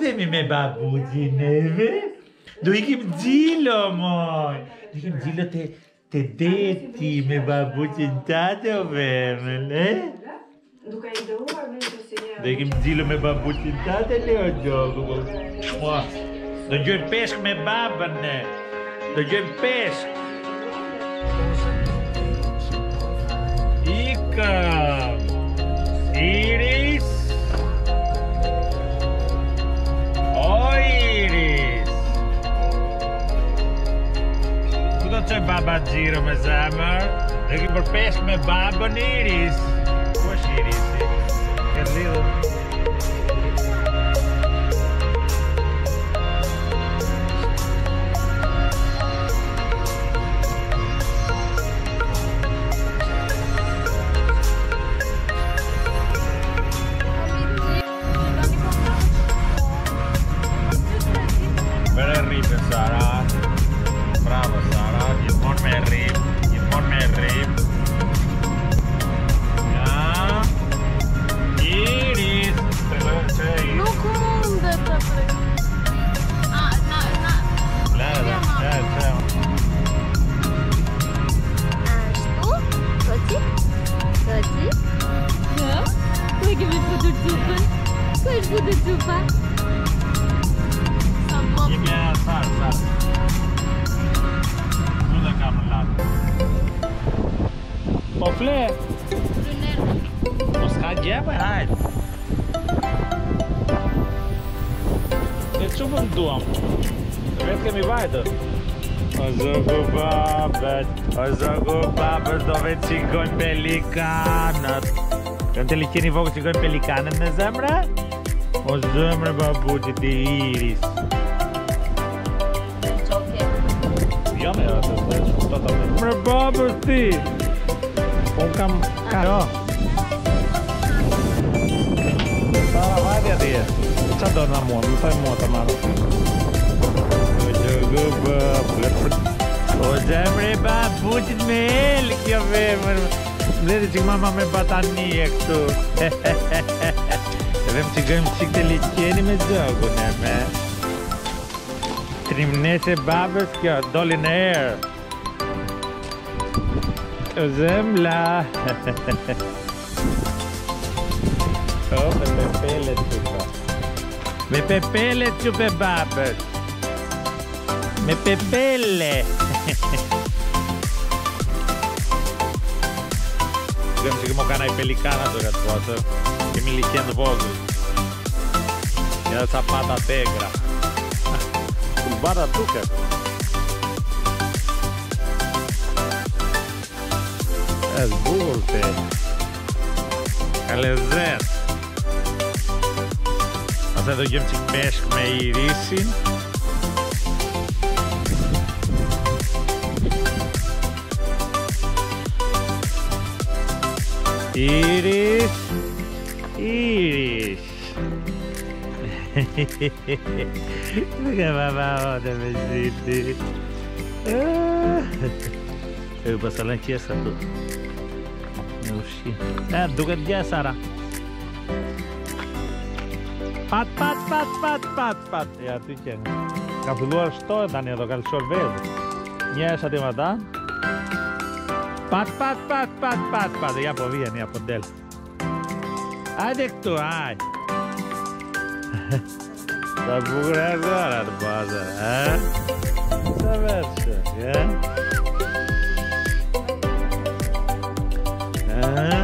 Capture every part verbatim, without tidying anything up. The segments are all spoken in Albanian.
Tandemi me babuzi neve. Do ikim gjilo moj. Do ikim gjilo te, te deti me babuzi në tate o vemën, eh? Duke i dëruar me të si një... Do ikim gjilo me babuzi në tate, Leo Gjogu. Mua, do gjojmë peshk me babën, ne. Do gjojmë peshk. Ikam. Iris. O Iris. Ku do të qoj baba gjiro me zemër? Dhe ki për peshk me babën Iris. Ku është Irisi? Këtë lidhë. Sara, bravo Sara, gjithmonë me rrim, gjithmonë me rrim. Ja, Iris, të lënë që Iris. Nuk mundet të prej. A, na, na. Lëdhe, që, që. Ashtu, këti, këti. Ja, ku e kemi putur cupën? Ku është putur cupa? Jemi e Sara, Sara. Nu dhe kam në latë. Po fle. Po s'ka gjepe, hajtë. E që më nduam? Vetë kemi vajtë. O zogu babet, o zogu babet, do vetë qikojnë pelikanët. Këmë të liqeni vogë qikojnë pelikanët në zemre? O zemre babuti ti Iris. Jo me atë, të shumë të të të të mërë babës ti. Unë kam karo. Sara, vajtë ja tje. Qa do në mua, më taj mua të marë. O gjëgë babë. O zemre babutit me elë kjo vemër. Mledi që mama me batani e këtu. E vem që gëjmë qik të liqeni me gjëgu në me. Trimnese babës kjo, doli në erë. O zemla. O, me pepele qupa. Me pepele qupe babës. Me pepele. Gëmë që këmo kana i pelikana të këtë posë. Kemi liqenë të vogël. Ja sa pata tegra. Bara duke. E zbukur te. Ka lezet. Ase do gjem qik peshk me Irisin. Iris. Iris. Che mamma te vestiti. E passa la chiesa tu. Ne usci. Eh, duket gja Sara. Pat pat pat pat pat pat. Ja ty qenë. Ka filluar shtohet tani do ka lëshuar vezë. Një është ati më ta. Pat pat pat pat pat pat. Ja po vjen, ja po del. Hajde këtu, hajde. Sa bukur e zora të baza, e? Sa vërshë, e? E?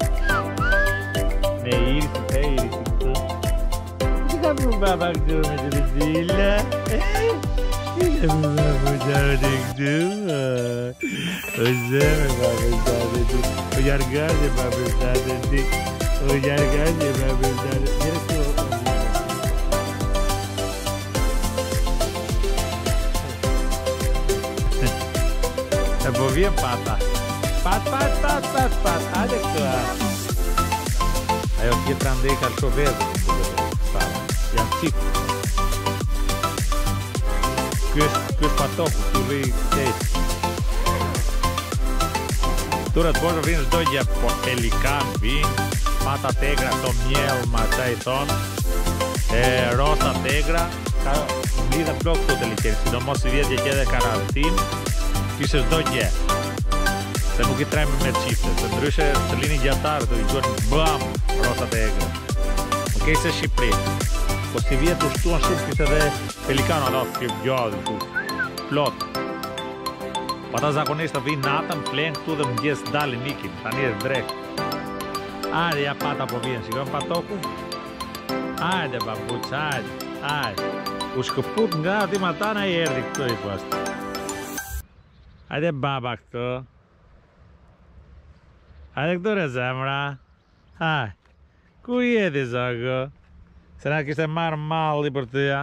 Me Iris, e Iris këtu. Që ka për baba këtu me të vëzilla? E? Që ka për baba gjare këtu? O zeme baba gjare ti. O jargaje baba gjare ti. O jargaje baba gjare ti. E po vjen pata. Pat, pat, pat, pat, pat. Hajde këtu, a. Ajo tjetra ndej ka lësho vezë. Janë qikë. Ky është patoku, ku rri kejtë. Tura të bojë vinë shdoj gjë, po pelikan vinë. Pata tegra, to mjellë, ma që i thonë. e, rosa tegra, ka lidhe plot këtu të liqenit, sidomos si vjet që edhe karantin, kishe çdo gjë. Se nuk i trajmë me çifte, se ndryshe të lini gjatarë të i gjuan bam, rosa tegra. Nuk e se Shqipëri. Po si vjet u shtuan shumë kishte edhe pelikano ato që gjallë këtu. Plot. Po ata zakonisht të vinë natën, flenë këtu dhe mëngjes dalin ikin, tani është drejt. Ajde, ja pata po vjen, shikon pa toku? Ajde, babuq, ajde, ajde. U shkëput nga ati matana i erdi këtu i poshtë. Ajde, baba këtu. Ajde këtu re zemra. Ajde. Ku jeti, zogu? Se na kishte marrë malli për tyja.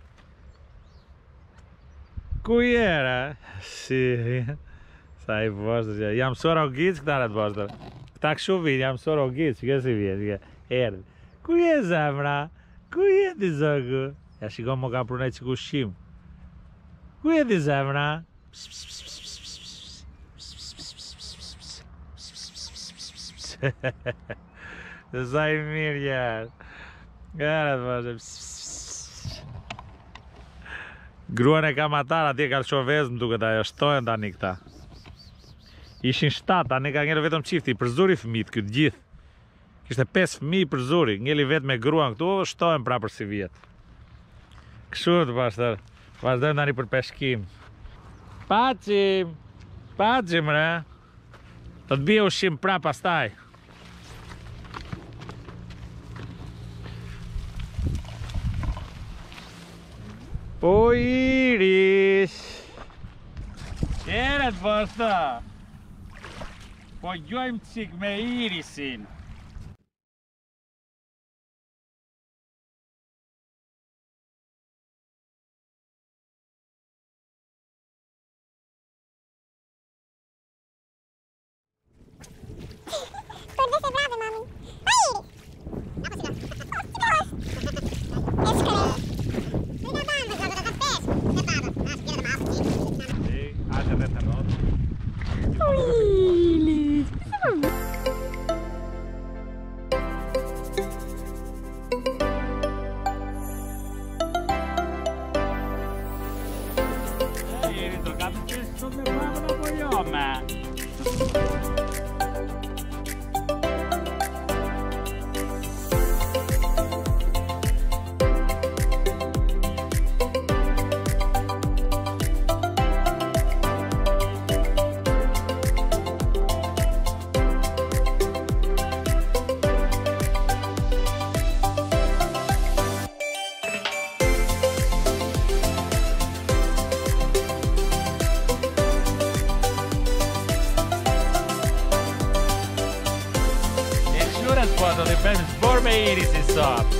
Ku jere? Si, sa i poshtër që jam mësuar o gjicë këta në të poshtër. Këta këshu vinë, jam mësuar o gjicë, që si vjetë, që erdi. Ku je zemra? Ku jeti zogu? Ja shikon më ka prunej që ku shqim. Ku jeti zemra? Se sa i mirë jërë. Gërë të poshtër. Gruan e kam atar, atje ka shovezë më duket ajo, shtojnë tani këta. Ishin shtatë, tani ka ngelë vetëm qifti, i përzuri fëmijët këtë gjithë. Kishte pesë fëmijë i përzuri, ngeli vetë me gruan këtu, shtojnë pra për si vjetë. Kështu të pashtër, vazhdojmë tani për peshkim. Pacim, pacim re, të të bje ushim pra pastaj. Po Iris! Ere të poshtë! Po gjojmë cik me Irisin. Quando li ben sborme Iris in sotto.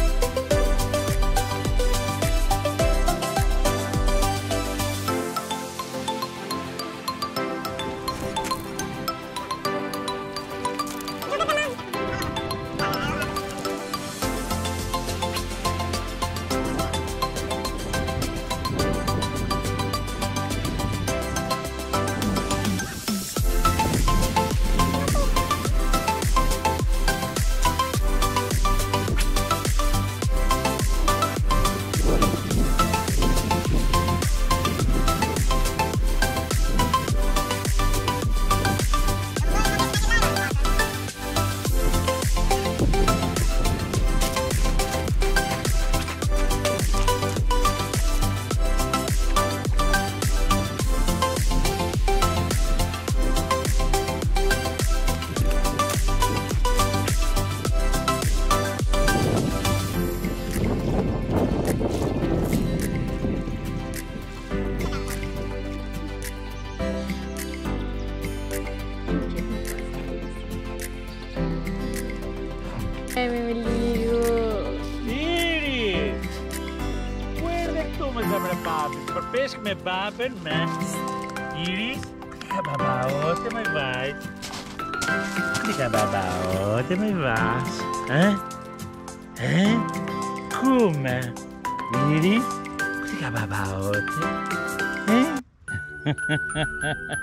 Iris! Guarda tu me sembra papi, per pesca me papi, me. Iris, que babaote me vai. Que babaote me vai. Hã? Hã? Como? Iris, que babaote. Hã?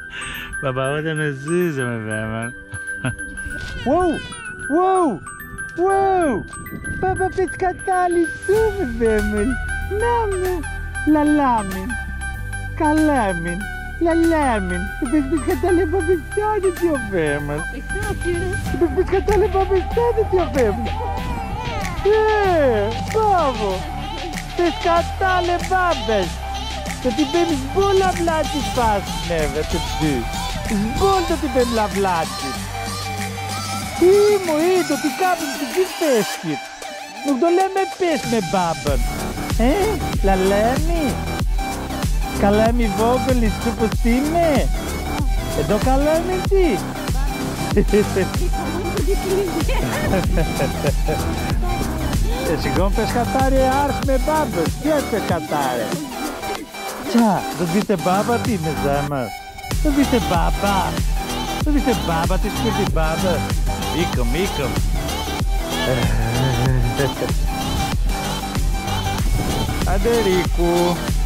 Babaote me suja me vai, mano. Uou! Uou! Wow! Baba pescatali su me vemel. Name. Lalamin. Kalamin. Lalamin. Πες pescatali babestade tio vemel. Πες pescatali babestade tio vemel. Ε, μπράβο. Pescatali babes. Το τι πέμεις μπόλα βλάτης πας νεύε το τι. Σμπόλ το τι πέμ λαβλάτης. Τι μου είδω, τι κάπου τι τι πέσκει. Μου το λέμε πες με μπάμπαν. Ε, λαλέμι. Καλέμι βόγγολης του πως είναι. Εδώ καλέμι τι. Εσύ κόν πεσκατάρι άρθ με μπάμπες. Τι άς πεσκατάρι. Τσα, δεν πείτε μπάμπα τι είναι ζάμα. Δεν πείτε μπάμπα. Δεν πείτε μπάμπα, τι σπίτι μπάμπα. Μίκο, μίκο. Άντε Ρίκου.